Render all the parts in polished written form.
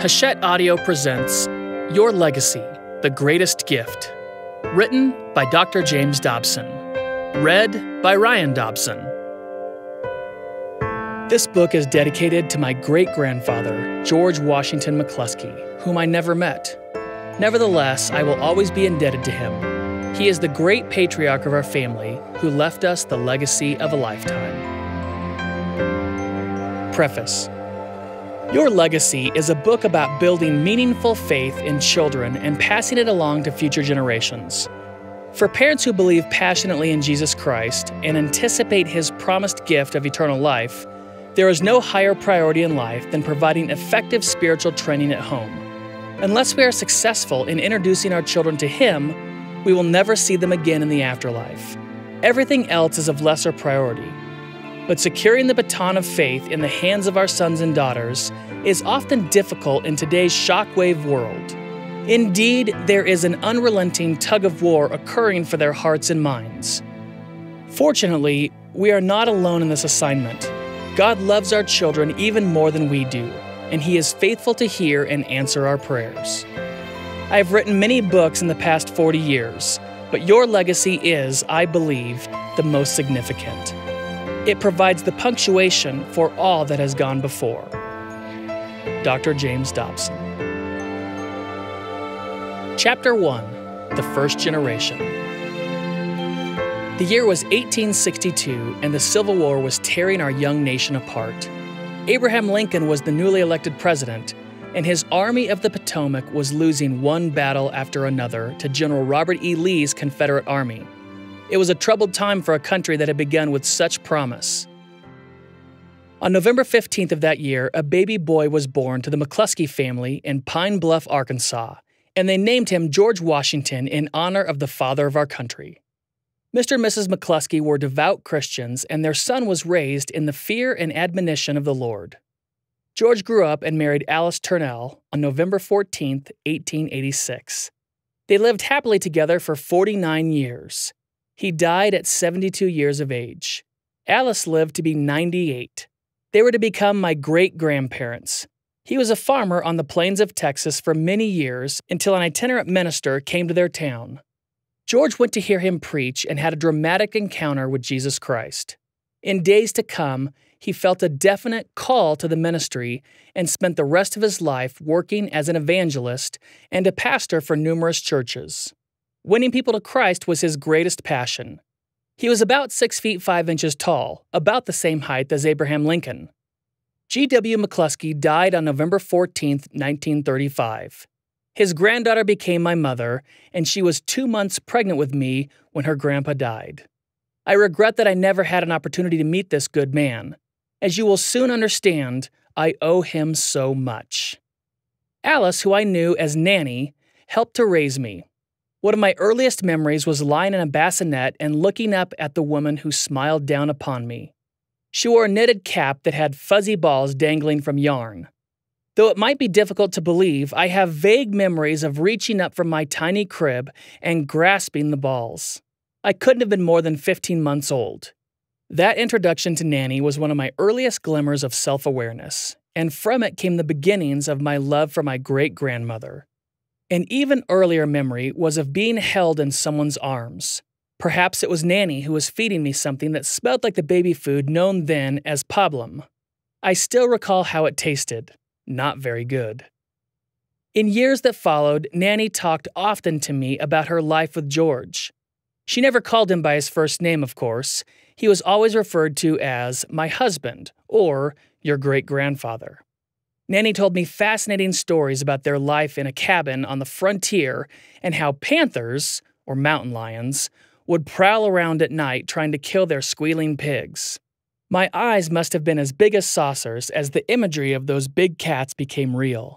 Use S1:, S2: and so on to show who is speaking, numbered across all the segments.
S1: Hachette Audio presents Your Legacy, The Greatest Gift. Written by Dr. James Dobson. Read by Ryan Dobson. This book is dedicated to my great-grandfather, George Washington McCluskey, whom I never met. Nevertheless, I will always be indebted to him. He is the great patriarch of our family who left us the legacy of a lifetime. Preface. Your Legacy is a book about building meaningful faith in children and passing it along to future generations. For parents who believe passionately in Jesus Christ and anticipate His promised gift of eternal life, there is no higher priority in life than providing effective spiritual training at home. Unless we are successful in introducing our children to Him, we will never see them again in the afterlife. Everything else is of lesser priority. But securing the baton of faith in the hands of our sons and daughters is often difficult in today's shockwave world. Indeed, there is an unrelenting tug-of-war occurring for their hearts and minds. Fortunately, we are not alone in this assignment. God loves our children even more than we do, and He is faithful to hear and answer our prayers. I have written many books in the past 40 years, but Your Legacy is, I believe, the most significant. It provides the punctuation for all that has gone before. Dr. James Dobson. Chapter 1. The First Generation. The year was 1862, and the Civil War was tearing our young nation apart. Abraham Lincoln was the newly elected president, and his Army of the Potomac was losing one battle after another to General Robert E. Lee's Confederate Army. It was a troubled time for a country that had begun with such promise. On November 15th of that year, a baby boy was born to the McCluskey family in Pine Bluff, Arkansas, and they named him George Washington in honor of the father of our country. Mr. and Mrs. McCluskey were devout Christians, and their son was raised in the fear and admonition of the Lord. George grew up and married Alice Turnell on November 14th, 1886. They lived happily together for 49 years. He died at 72 years of age. Alice lived to be 98. They were to become my great-grandparents. He was a farmer on the plains of Texas for many years until an itinerant minister came to their town. George went to hear him preach and had a dramatic encounter with Jesus Christ. In days to come, he felt a definite call to the ministry and spent the rest of his life working as an evangelist and a pastor for numerous churches. Winning people to Christ was his greatest passion. He was about 6 feet 5 inches tall, about the same height as Abraham Lincoln. G.W. McCluskey died on November 14, 1935. His granddaughter became my mother, and she was 2 months pregnant with me when her grandpa died. I regret that I never had an opportunity to meet this good man. As you will soon understand, I owe him so much. Alice, who I knew as Nanny, helped to raise me. One of my earliest memories was lying in a bassinet and looking up at the woman who smiled down upon me. She wore a knitted cap that had fuzzy balls dangling from yarn. Though it might be difficult to believe, I have vague memories of reaching up from my tiny crib and grasping the balls. I couldn't have been more than 15 months old. That introduction to Nanny was one of my earliest glimmers of self-awareness, and from it came the beginnings of my love for my great-grandmother. An even earlier memory was of being held in someone's arms. Perhaps it was Nanny who was feeding me something that smelled like the baby food known then as pablum. I still recall how it tasted. Not very good. In years that followed, Nanny talked often to me about her life with George. She never called him by his first name, of course. He was always referred to as my husband or your great-grandfather. Nanny told me fascinating stories about their life in a cabin on the frontier and how panthers, or mountain lions, would prowl around at night trying to kill their squealing pigs. My eyes must have been as big as saucers as the imagery of those big cats became real.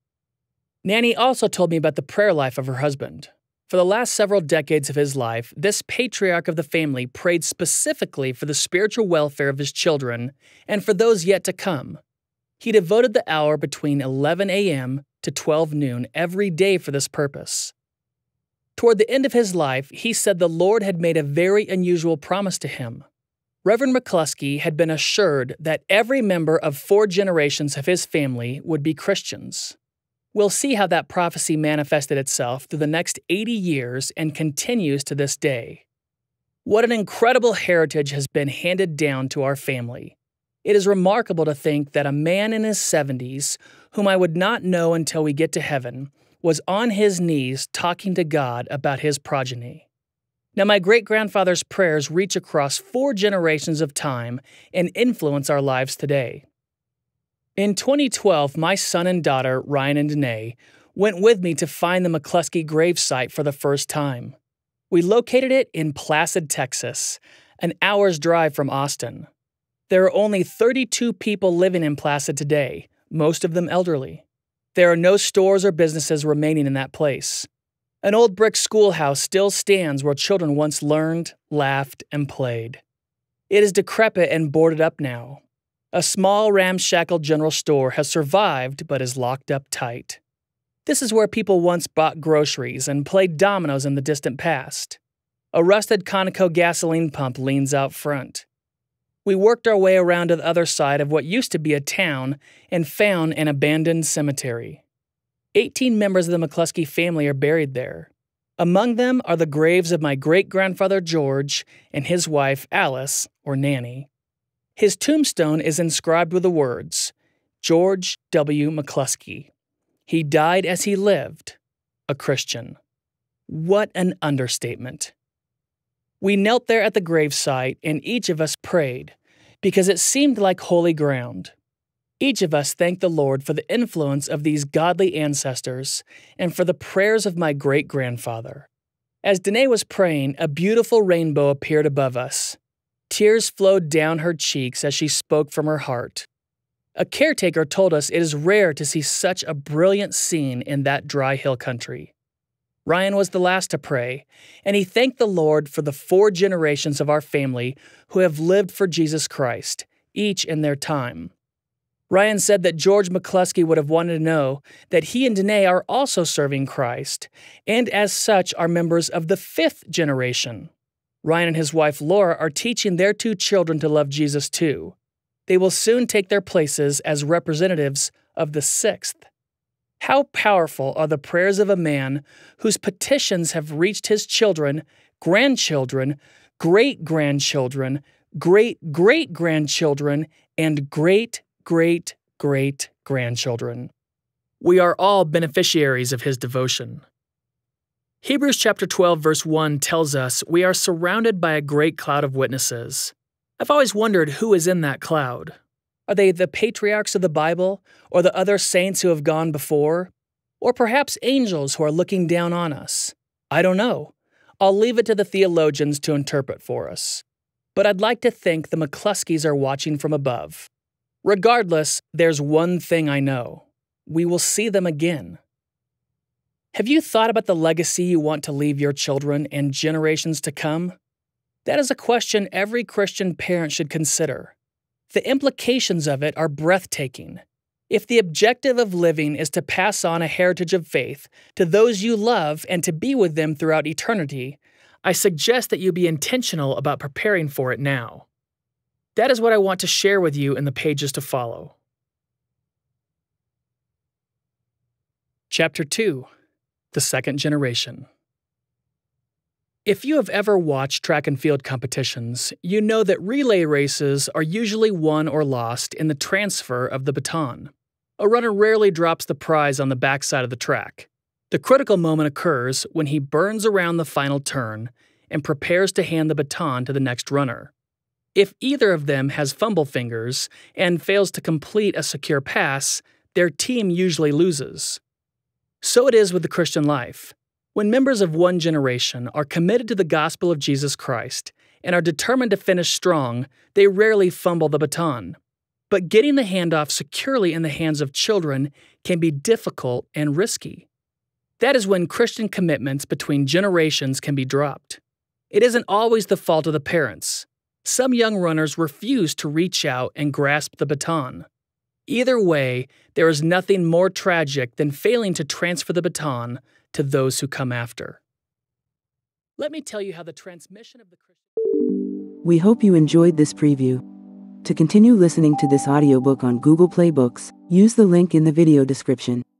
S1: Nanny also told me about the prayer life of her husband. For the last several decades of his life, this patriarch of the family prayed specifically for the spiritual welfare of his children and for those yet to come. He devoted the hour between 11 a.m. to 12 noon every day for this purpose. Toward the end of his life, he said the Lord had made a very unusual promise to him. Reverend McCluskey had been assured that every member of 4 generations of his family would be Christians. We'll see how that prophecy manifested itself through the next 80 years and continues to this day. What an incredible heritage has been handed down to our family. It is remarkable to think that a man in his 70s, whom I would not know until we get to heaven, was on his knees talking to God about his progeny. Now, my great-grandfather's prayers reach across 4 generations of time and influence our lives today. In 2012, my son and daughter, Ryan and Danae, went with me to find the McCluskey gravesite for the first time. We located it in Placid, Texas, an hour's drive from Austin. There are only 32 people living in Placid today, most of them elderly. There are no stores or businesses remaining in that place. An old brick schoolhouse still stands where children once learned, laughed, and played. It is decrepit and boarded up now. A small ramshackle general store has survived but is locked up tight. This is where people once bought groceries and played dominoes in the distant past. A rusted Conoco gasoline pump leans out front. We worked our way around to the other side of what used to be a town and found an abandoned cemetery. 18 members of the McCluskey family are buried there. Among them are the graves of my great-grandfather George and his wife Alice, or Nanny. His tombstone is inscribed with the words, George W. McCluskey. He died as he lived, a Christian. What an understatement. We knelt there at the gravesite and each of us prayed, because it seemed like holy ground. Each of us thanked the Lord for the influence of these godly ancestors and for the prayers of my great-grandfather. As Danae was praying, a beautiful rainbow appeared above us. Tears flowed down her cheeks as she spoke from her heart. A caretaker told us it is rare to see such a brilliant scene in that dry hill country. Ryan was the last to pray, and he thanked the Lord for the 4 generations of our family who have lived for Jesus Christ, each in their time. Ryan said that George McCluskey would have wanted to know that he and Danae are also serving Christ, and as such are members of the 5th generation. Ryan and his wife Laura are teaching their 2 children to love Jesus too. They will soon take their places as representatives of the 6th. How powerful are the prayers of a man whose petitions have reached his children, grandchildren, great-grandchildren, great-great-grandchildren, and great-great-great-grandchildren. We are all beneficiaries of his devotion. Hebrews chapter 12 verse 1 tells us we are surrounded by a great cloud of witnesses. I've always wondered who is in that cloud. Are they the patriarchs of the Bible, or the other saints who have gone before? Or perhaps angels who are looking down on us? I don't know. I'll leave it to the theologians to interpret for us. But I'd like to think the McCluskeys are watching from above. Regardless, there's one thing I know. We will see them again. Have you thought about the legacy you want to leave your children and generations to come? That is a question every Christian parent should consider. The implications of it are breathtaking. If the objective of living is to pass on a heritage of faith to those you love and to be with them throughout eternity, I suggest that you be intentional about preparing for it now. That is what I want to share with you in the pages to follow. Chapter 2. The 2nd Generation. If you have ever watched track and field competitions, you know that relay races are usually won or lost in the transfer of the baton. A runner rarely drops the prize on the backside of the track. The critical moment occurs when he burns around the final turn and prepares to hand the baton to the next runner. If either of them has fumble fingers and fails to complete a secure pass, their team usually loses. So it is with the Christian life. When members of one generation are committed to the gospel of Jesus Christ and are determined to finish strong, they rarely fumble the baton. But getting the handoff securely in the hands of children can be difficult and risky. That is when Christian commitments between generations can be dropped. It isn't always the fault of the parents. Some young runners refuse to reach out and grasp the baton. Either way, there is nothing more tragic than failing to transfer the baton to those who come after. Let me tell you how the transmission of the Christian...
S2: We hope you enjoyed this preview. To continue listening to this audiobook on Google Play Books, use the link in the video description.